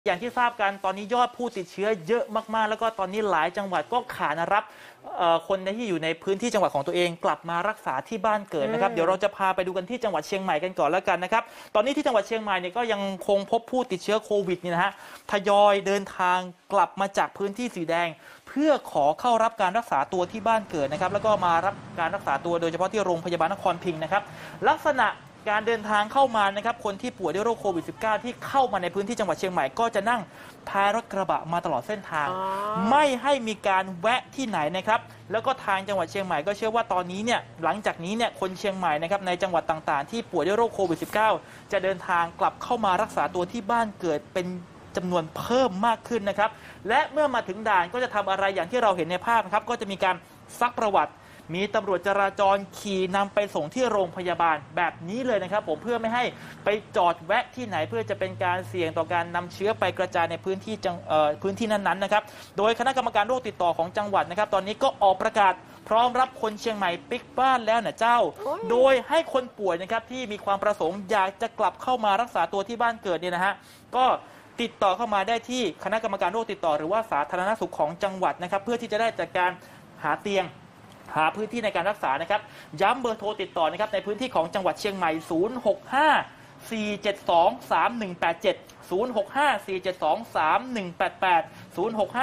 อย่างที่ทราบกันตอนนี้ยอดผู้ติดเชื้อเยอะมากๆแล้วก็ตอนนี้หลายจังหวัดก็ขานรับคนที่อยู่ในพื้นที่จังหวัดของตัวเองกลับมารักษาที่บ้านเกิดนะครับเดี๋ยวเราจะพาไปดูกันที่จังหวัดเชียงใหม่กันก่อนแล้วกันนะครับตอนนี้ที่จังหวัดเชียงใหม่เนี่ยก็ยังคงพบผู้ติดเชื้อโควิดนี่นะฮะทยอยเดินทางกลับมาจากพื้นที่สีแดงเพื่อขอเข้ารับการรักษาตัวที่บ้านเกิดนะครับแล้วก็มารับการรักษาตัวโดยเฉพาะที่โรงพยาบาลนครพิงค์นะครับลักษณะการเดินทางเข้ามานะครับคนที่ป่วยด้วยโรคโควิด -19 ที่เข้ามาในพื้นที่จังหวัดเชียงใหม่ก็จะนั่งท้ายรถกระบะมาตลอดเส้นทางไม่ให้มีการแวะที่ไหนนะครับแล้วก็ทางจังหวัดเชียงใหม่ก็เชื่อว่าตอนนี้เนี่ยหลังจากนี้เนี่ยคนเชียงใหม่นะครับในจังหวัดต่างๆที่ป่วยด้วยโรคโควิด -19 จะเดินทางกลับเข้ามารักษาตัวที่บ้านเกิดเป็นจำนวนเพิ่มมากขึ้นนะครับและเมื่อมาถึงด่านก็จะทำอะไรอย่างที่เราเห็นในภาพครับก็จะมีการซักประวัติมีตำรวจจราจรขี่นำไปส่งที่โรงพยาบาลแบบนี้เลยนะครับผมเพื่อไม่ให้ไปจอดแวะที่ไหนเพื่อจะเป็นการเสี่ยงต่อการนำเชื้อไปกระจายในพื้นที่นั้นๆนะครับโดยคณะกรรมการโรคติดต่อของจังหวัดนะครับตอนนี้ก็ออกประกาศพร้อมรับคนเชียงใหม่ปิกบ้านแล้วนะเจ้าโดยให้คนป่วยนะครับที่มีความประสงค์อยากจะกลับเข้ามารักษาตัวที่บ้านเกิดเนี่ยนะฮะก็ติดต่อเข้ามาได้ที่คณะกรรมการโรคติดต่อหรือว่าสาธารณสุขของจังหวัดนะครับเพื่อที่จะได้จัดการหาเตียงหาพื้นที่ในการรักษานะครับย้ำเบอร์โทรติดต่อนะครับในพื้นที่ของจังหวัดเชียงใหม่ 065-472-3187 065-472-3188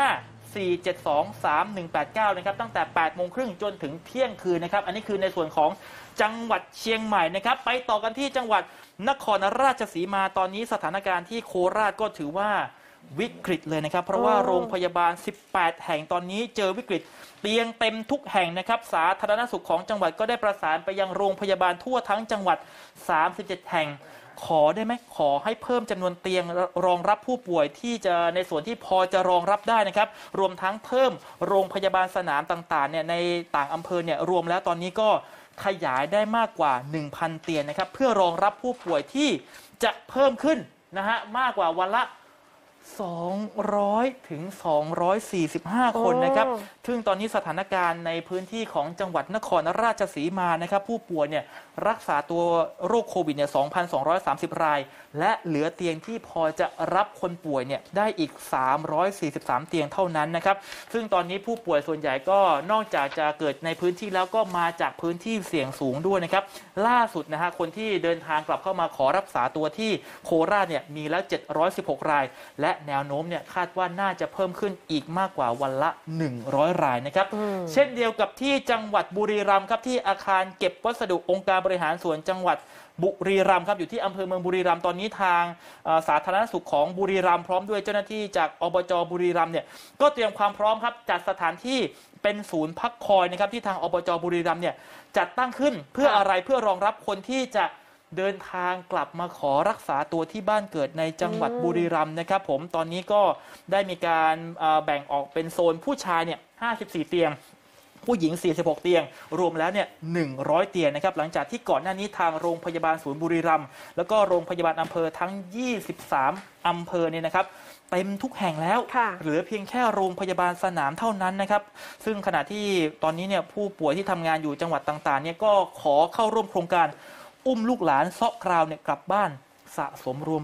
065-472-3189 นะครับตั้งแต่ 8:30 น.จนถึงเที่ยงคืนนะครับอันนี้คือในส่วนของจังหวัดเชียงใหม่นะครับไปต่อกันที่จังหวัดนครราชสีมาตอนนี้สถานการณ์ที่โคราชก็ถือว่าวิกฤตเลยนะครับเพราะว่าโรงพยาบาล18แห่งตอนนี้เจอวิกฤตเตียงเต็มทุกแห่งนะครับสาธารณสุขของจังหวัดก็ได้ประสานไปยังโรงพยาบาลทั่วทั้งจังหวัด37แห่งขอได้ไหมขอให้เพิ่มจำนวนเตียงรองรับผู้ป่วยที่จะในส่วนที่พอจะรองรับได้นะครับรวมทั้งเพิ่มโรงพยาบาลสนามต่างๆเนี่ยในต่างอำเภอเนี่ยรวมแล้วตอนนี้ก็ขยายได้มากกว่า 1,000 เตียงนะครับเพื่อรองรับผู้ป่วยที่จะเพิ่มขึ้นนะฮะมากกว่าวันละ200 ถึง 245 คนนะครับซึ่งตอนนี้สถานการณ์ในพื้นที่ของจังหวัดนครราชสีมานะครับผู้ป่วยเนี่ยรักษาตัวโรคโควิดเนี่ย 2,230 รายและเหลือเตียงที่พอจะรับคนป่วยเนี่ยได้อีก343เตียงเท่านั้นนะครับซึ่งตอนนี้ผู้ป่วยส่วนใหญ่ก็นอกจากจะเกิดในพื้นที่แล้วก็มาจากพื้นที่เสี่ยงสูงด้วยนะครับล่าสุดนะฮะคนที่เดินทางกลับเข้ามาขอรักษาตัวที่โคราชเนี่ยมีแล้ว716 รายและแนวโน้มเนี่ยคาดว่าน่าจะเพิ่มขึ้นอีกมากกว่าวันละ100 รายนะครับเช่นเดียวกับที่จังหวัดบุรีรัมย์ครับที่อาคารเก็บวัสดุองค์การบริหารส่วนจังหวัดบุรีรัมย์ครับอยู่ที่อำเภอเมืองบุรีรัมย์ตอนนี้ทางสาธารณสุขของบุรีรัมย์พร้อมด้วยเจ้าหน้าที่จากอบจบุรีรัมย์เนี่ยก็เตรียมความพร้อมครับจัดสถานที่เป็นศูนย์พักคอยนะครับที่ทางอบจบุรีรัมย์เนี่ยจัดตั้งขึ้นเพื่ออะไรเพื่อรองรับคนที่จะเดินทางกลับมาขอรักษาตัวที่บ้านเกิดในจังหวัดบุรีรัมย์นะครับผมตอนนี้ก็ได้มีการแบ่งออกเป็นโซนผู้ชายเนี่ย54 เตียงผู้หญิง46 เตียงรวมแล้วเนี่ย100 เตียงนะครับหลังจากที่ก่อนหน้านี้ทางโรงพยาบาลศูนย์บุรีรัมย์แล้วก็โรงพยาบาลอำเภอทั้ง23อำเภอเนี่ยนะครับเต็มทุกแห่งแล้วเหลือเพียงแค่โรงพยาบาลสนามเท่านั้นนะครับซึ่งขณะที่ตอนนี้เนี่ยผู้ป่วยที่ทำงานอยู่จังหวัดต่างๆเนี่ยก็ขอเข้าร่วมโครงการอุ้มลูกหลานเซาะคราวเนี่ยกลับบ้านสะสมรวม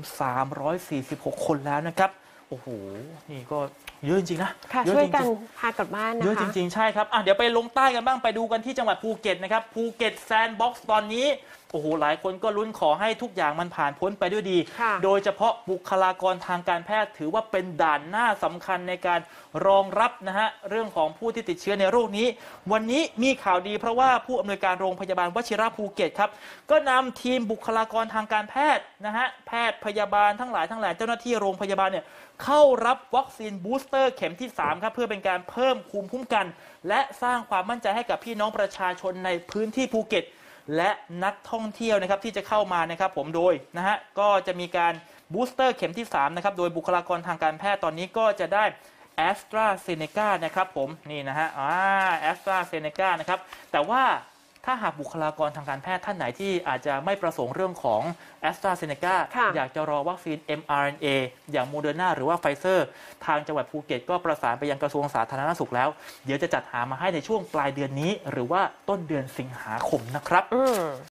346 คนแล้วนะครับโอ้โหนี่ก็เยอะจริงๆนะช่วยกันพากลับบ้านนะคะเยอะจริงๆใช่ครับเดี๋ยวไปลงใต้กันบ้างไปดูกันที่จังหวัดภูเก็ตนะครับภูเก็ตแซนด์บ็อกซ์ตอนนี้โอ้โหหลายคนก็ลุ้นขอให้ทุกอย่างมันผ่านพ้นไปด้วยดีโดยเฉพาะบุคลากรทางการแพทย์ถือว่าเป็นด่านหน้าสำคัญในการรองรับนะฮะเรื่องของผู้ที่ติดเชื้อในโรคนี้วันนี้มีข่าวดีเพราะว่าผู้อำนวยการโรงพยาบาลวชิระภูเก็ตครับก็นำทีมบุคลากรทางการแพทย์นะฮะแพทย์พยาบาลทั้งหลายเจ้าหน้าที่โรงพยาบาลเนี่ยเข้ารับวัคซีนบูสเตอร์เข็มที่3ครับเพื่อเป็นการเพิ่มภูมิคุ้มกันและสร้างความมั่นใจให้กับพี่น้องประชาชนในพื้นที่ภูเก็ตและนักท่องเที่ยวนะครับที่จะเข้ามานะครับผมโดยนะฮะก็จะมีการบูสเตอร์เข็มที่3นะครับโดยบุคลากรทางการแพทย์ตอนนี้ก็จะได้แอสตราเซเนกานะครับผมนี่นะฮะแอสตราเซเนกานะครับแต่ว่าถ้าหากบุคลากรทางการแพทย์ท่านไหนที่อาจจะไม่ประสงค์เรื่องของแอสตราเซเนกาอยากจะรอวัคซีน mRNA อย่างโมเดอร์นาหรือว่าไฟเซอร์ทางจังหวัดภูเก็ตก็ประสานไปยังกระทรวงสาธารณสุขแล้วเดี๋ยวจะจัดหามาให้ในช่วงปลายเดือนนี้หรือว่าต้นเดือนสิงหาคมนะครับ